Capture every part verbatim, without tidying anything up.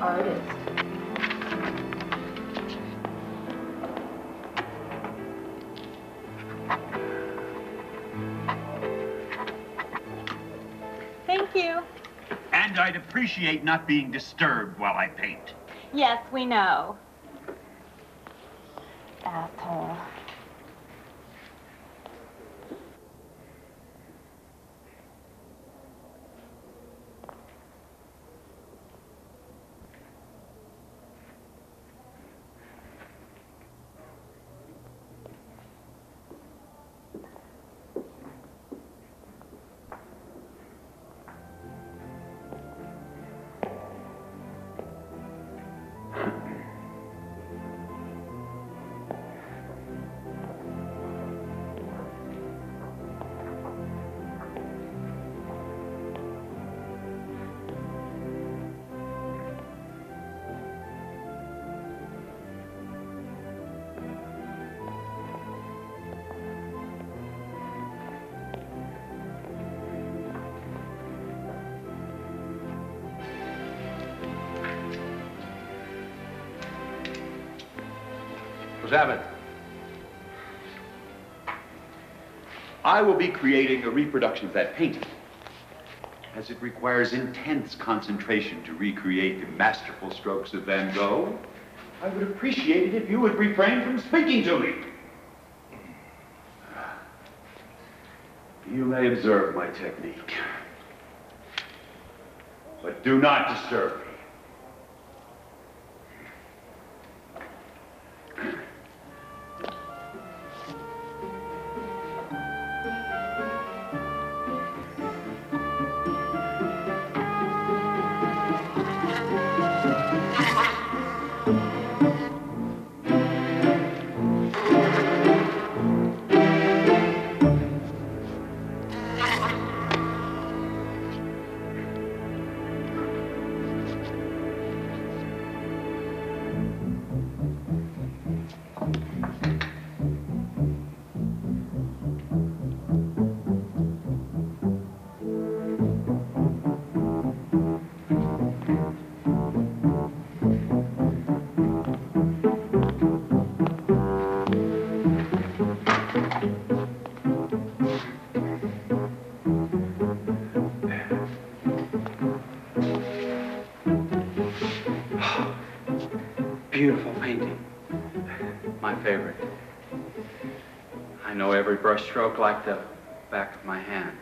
artist. Thank you. And I'd appreciate not being disturbed while I paint. Yes, we know. Asshole. Abbott. I will be creating a reproduction of that painting, as it requires intense concentration to recreate the masterful strokes of Van Gogh. I would appreciate it if you would refrain from speaking to me. You may observe my technique, but do not disturb me. Beautiful painting. My favorite. I know every brush stroke like the back of my hand.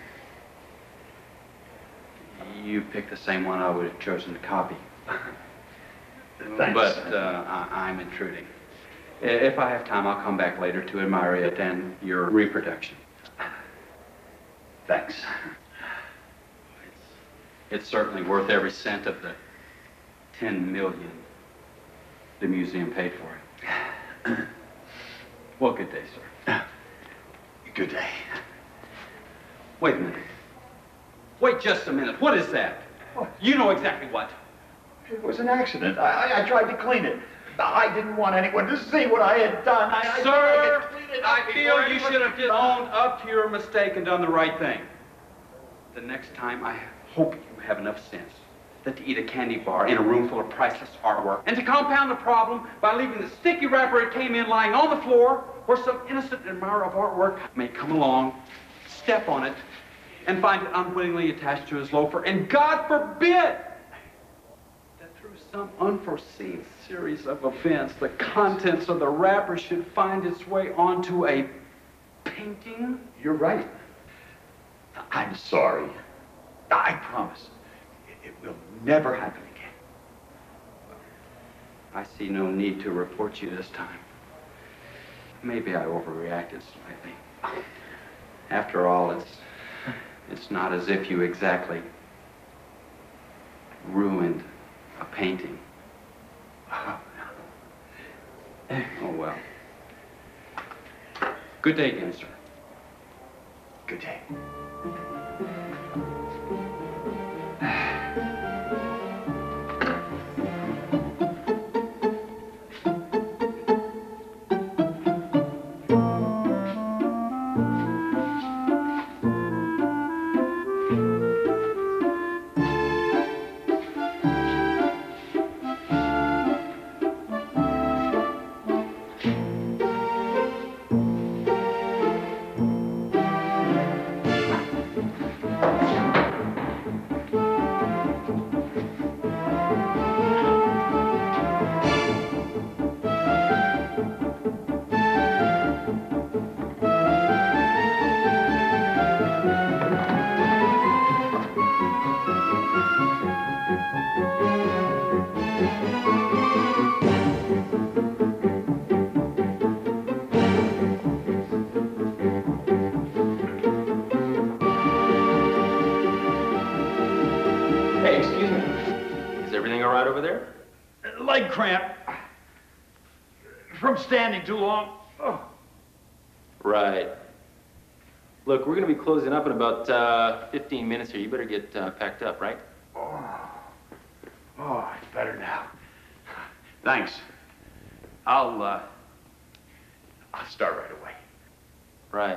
You picked the same one I would have chosen to copy. Thanks. But uh, I I'm intruding. If I have time, I'll come back later to admire it and your reproduction. Thanks. It's, it's certainly worth every cent of the ten million the museum paid for it. Well, good day, sir. Good day. Wait a minute. Wait just a minute. What is that? What? You know exactly what. It was an accident. I, I, I tried to clean it. I didn't want anyone to see what I had done. I, I Sir, I, I feel you should have just owned up to your mistake and done the right thing. The next time, I hope you have enough sense that to eat a candy bar in a room full of priceless artwork, and to compound the problem by leaving the sticky wrapper it came in lying on the floor, where some innocent admirer of artwork may come along, step on it, and find it unwittingly attached to his loafer, and God forbid that through some unforeseen series of events, the contents of the wrapper should find its way onto a painting. You're right. I'm sorry. I promise. It will never happen again. I see no need to report you this time. Maybe I overreacted slightly. After all, it's it's not as if you exactly ruined a painting. Oh, well. Good day again, sir. Good day. over there? Leg cramp. From standing too long. Oh. Right. Look, we're going to be closing up in about uh, fifteen minutes here. You better get uh, packed up, right? Oh. Oh, it's better now. Thanks. I'll, uh, I'll start right away. Right.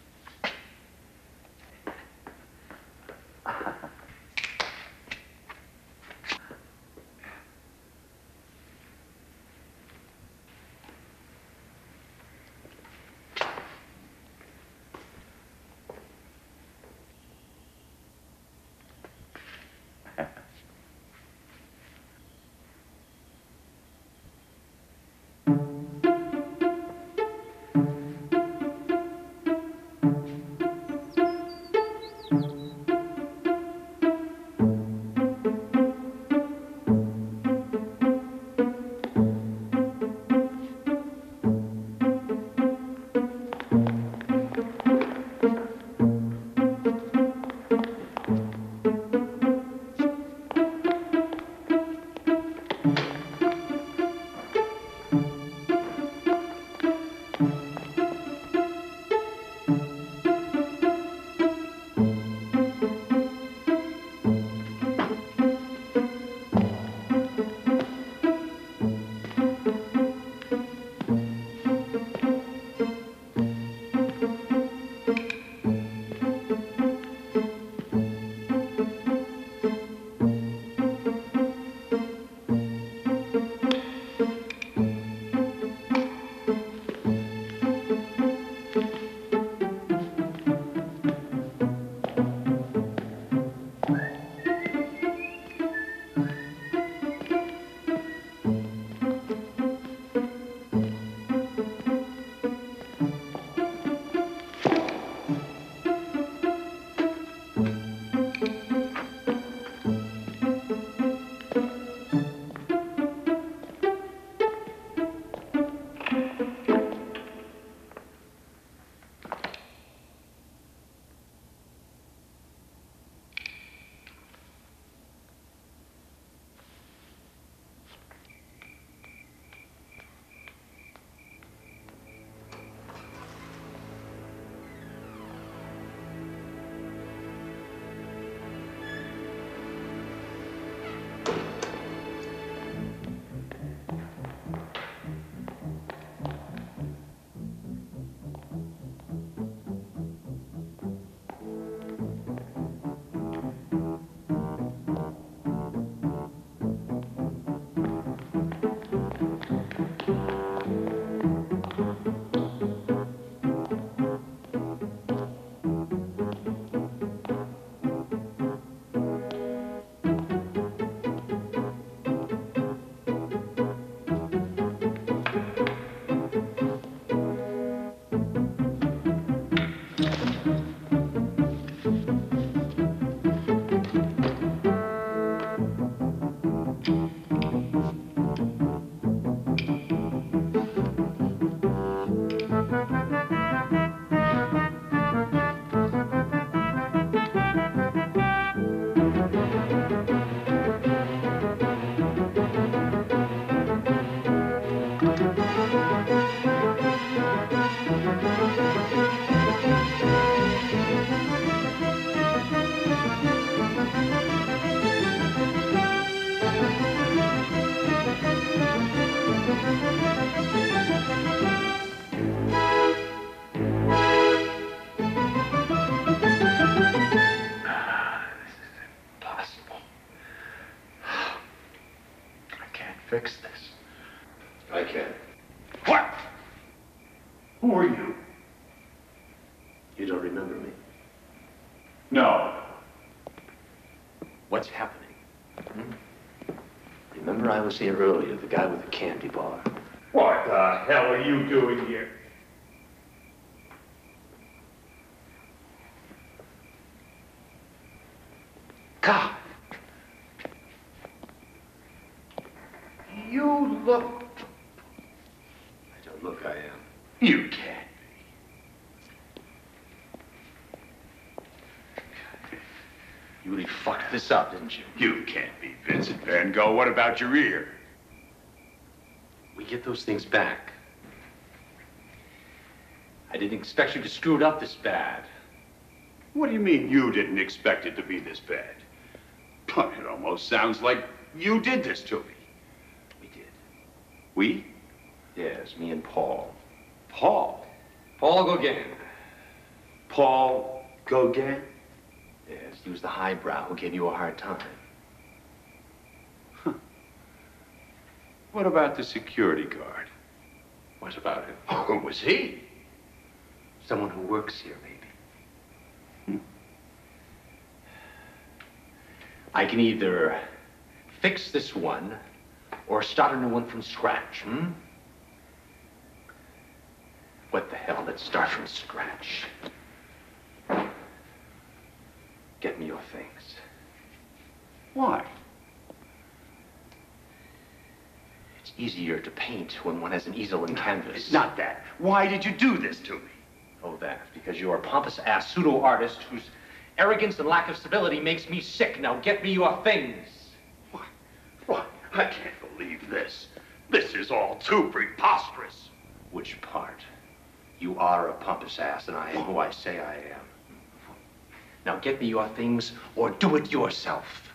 Fix this. I can. What? Who are you? You don't remember me? No. What's happening? Hmm? Remember I was here earlier, the guy with the candy bar? What the hell are you doing here? God! You look... I don't look, I am. You can't be. You really fucked this up, didn't you? You can't be Vincent Van Gogh. What about your ear? We get those things back. I didn't expect you to screw it up this bad. What do you mean you didn't expect it to be this bad? It almost sounds like you did this to me. We did. We? Yes, me and Paul. Paul? Paul Gauguin. Paul Gauguin? Yes, he was the highbrow who gave you a hard time. Huh. What about the security guard? What about him? Who was he? Someone who works here, maybe. Hmm. I can either fix this one or start a new one from scratch, hmm? What the hell? Let's start from scratch. Get me your things. Why? It's easier to paint when one has an easel and canvas. It's not that. Why did you do this to me? Oh, that. Because you're a pompous-ass pseudo-artist whose arrogance and lack of stability makes me sick. Now get me your things. What? What? I can't believe this. This is all too preposterous. Which part? You are a pompous ass, and I am who I say I am. Now get me your things, or do it yourself.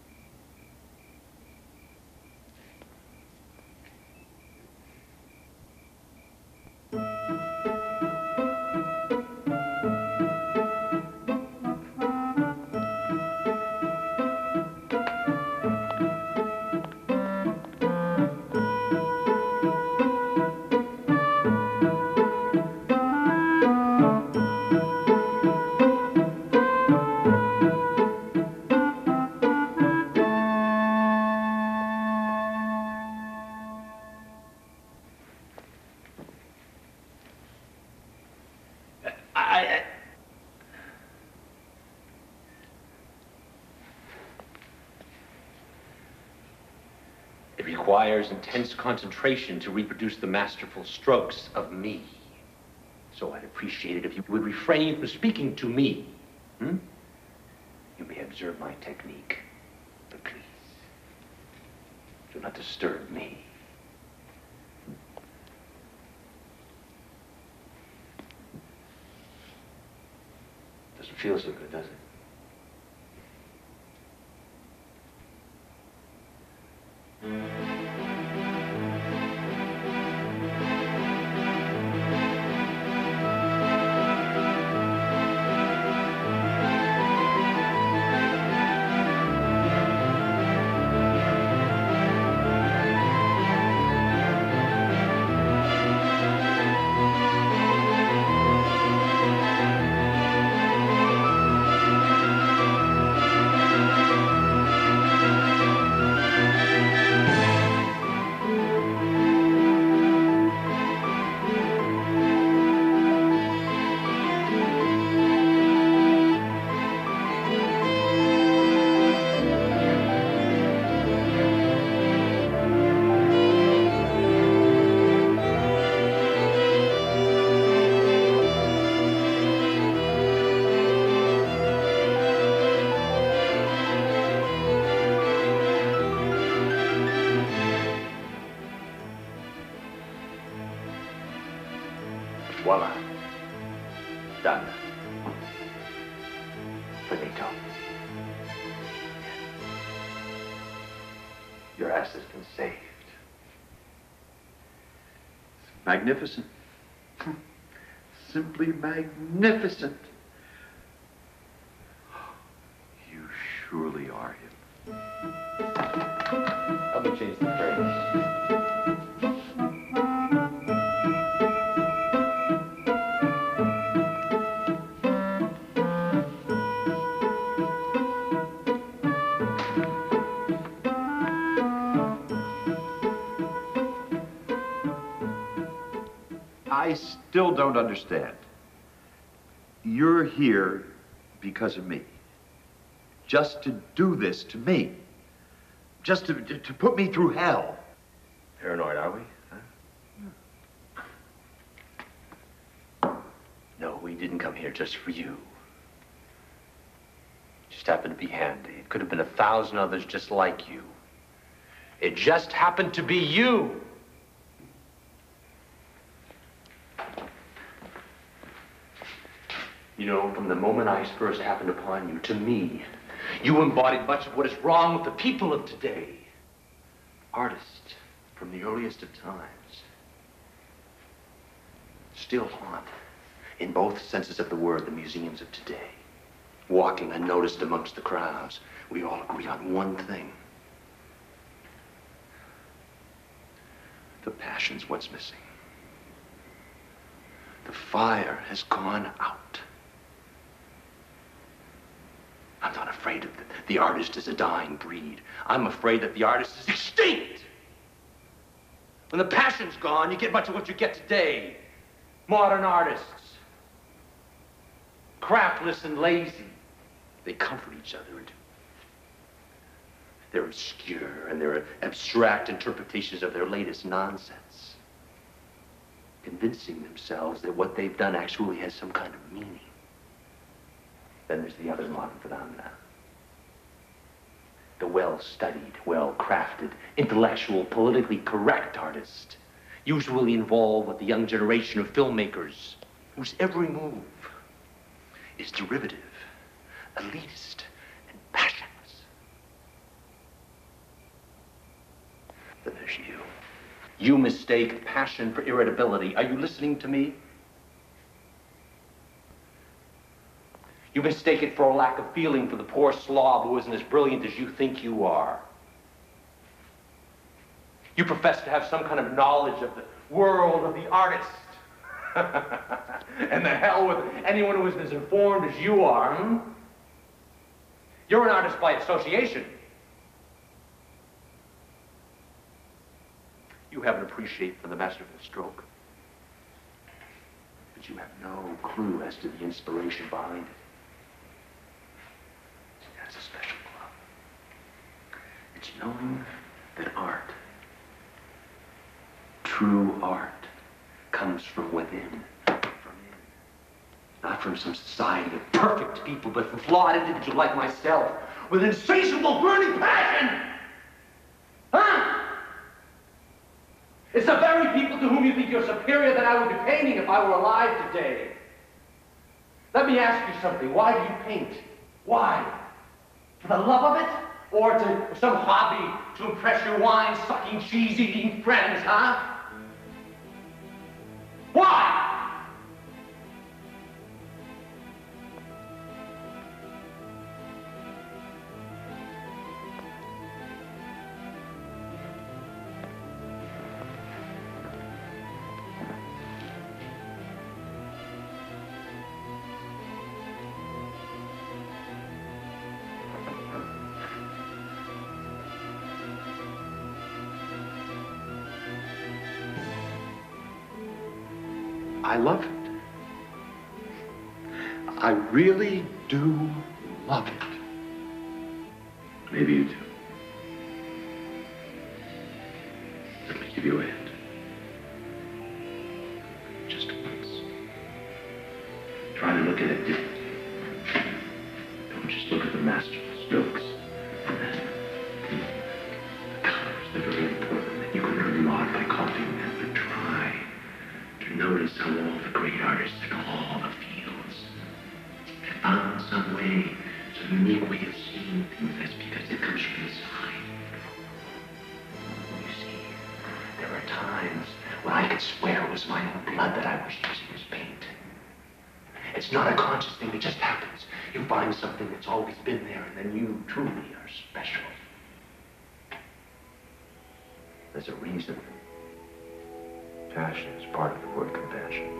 It requires intense concentration to reproduce the masterful strokes of me. So I'd appreciate it if you would refrain from speaking to me. Hmm? You may observe my technique, but please, do not disturb me. Doesn't feel so good, does it? Voila. Done. Finito. Your ass has been saved. Magnificent. Simply magnificent. You surely are him. Help me change the phrase. I still don't understand. You're here because of me. Just to do this to me. Just to, to, to put me through hell. Paranoid, are we? Huh? No, we didn't come here just for you. Just happened to be handy. It could have been a thousand others just like you. It just happened to be you. You know, from the moment I first happened upon you, to me, you embodied much of what is wrong with the people of today. Artists from the earliest of times still haunt, in both senses of the word, the museums of today. Walking unnoticed amongst the crowds, we all agree on one thing. The passion's what's missing. The fire has gone out. I'm not afraid of the, the artist as a dying breed. I'm afraid that the artist is extinct. When the passion's gone, you get much of what you get today. Modern artists. Craftless and lazy. They comfort each other into. They're obscure and they're abstract interpretations of their latest nonsense. Convincing themselves that what they've done actually has some kind of meaning. Then there's the other modern phenomena. The well-studied, well-crafted, intellectual, politically correct artist, usually involved with the young generation of filmmakers whose every move is derivative, elitist, and passionless. Then there's you. You mistake passion for irritability. Are you listening to me? You mistake it for a lack of feeling for the poor slob who isn't as brilliant as you think you are. You profess to have some kind of knowledge of the world of the artist. And the hell with anyone who isn't as informed as you are, hmm? You're an artist by association. You have an appreciation for the masterful stroke, but you have no clue as to the inspiration behind it. That's a special club. It's knowing that art, true art, comes from within, from in. Not from some society of perfect people, but from flawed individuals like myself, with insatiable burning passion! Huh? It's the very people to whom you think you're superior that I would be painting if I were alive today. Let me ask you something. Why do you paint? Why? For the love of it? Or to some hobby to impress your wine-sucking, cheese-eating friends, huh? Why? I love it. I really do love it. Maybe you do. Let me give you a hint. Just once. Try to look at it differently. Don't just look at the masterful strokes. The colors, they're very important. You can learn a lot by copying them, but try to notice how all the great artists in all the fields have found some way, some unique way of seeing things. That's because it comes from inside. You see, there are times when I could swear it was my own blood that I was using as paint. It's not a conscious thing, it just happens. You find something that's always been there, and then you truly are special. There's a reason. Passion is part of the word compassion.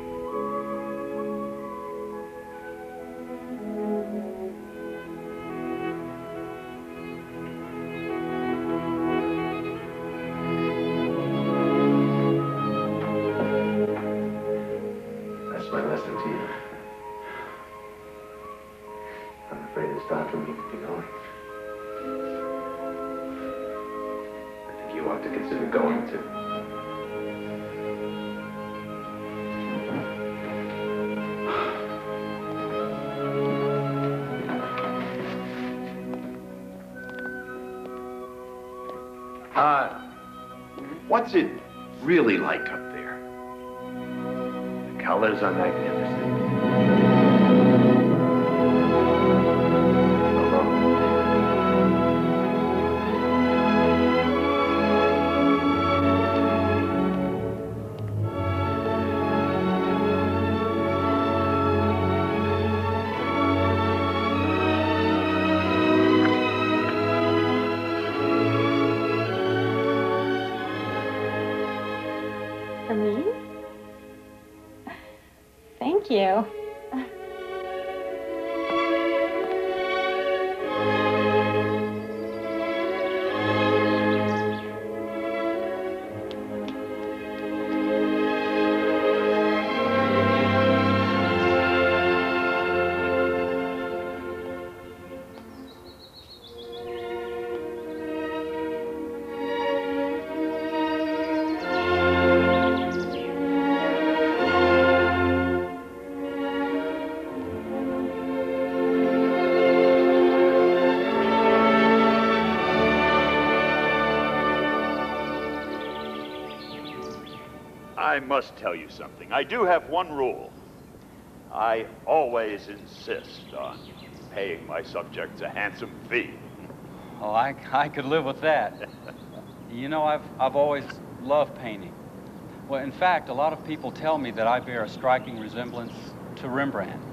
That's my lesson to you. I'm afraid it's time for me to be going. I think you ought to consider going too. Uh, what's it really like up there? The colors are magnificent. For me? Thank you. I must tell you something. I do have one rule. I always insist on paying my subjects a handsome fee. Oh, I, I could live with that. You know, I've, I've always loved painting. Well, in fact, a lot of people tell me that I bear a striking resemblance to Rembrandt.